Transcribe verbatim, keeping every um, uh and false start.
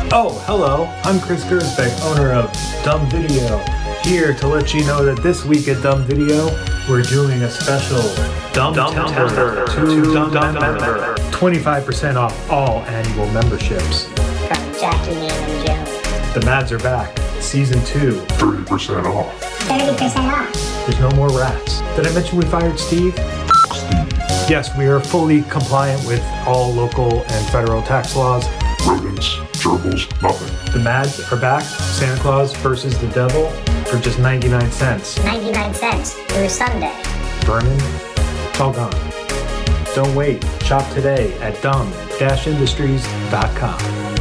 Oh, hello, I'm Chris Gersbeck, owner of Dumb Video, here to let you know that this week at Dumb Video, we're doing a special Dumbtember to Dumbember. twenty-five percent off all annual memberships. From Jackie and Joe. The Mads are back, season two. thirty percent off. thirty percent off. There's no more rats. Did I mention we fired Steve? Steve. Yes, we are fully compliant with all local and federal tax laws. Rodents, gerbils, nothing. The Mads are back, Santa Claus versus the Devil, for just ninety-nine cents. ninety-nine cents through Sunday. Vermin, it's all gone. Don't wait. Shop today at dumb dash industries dot com.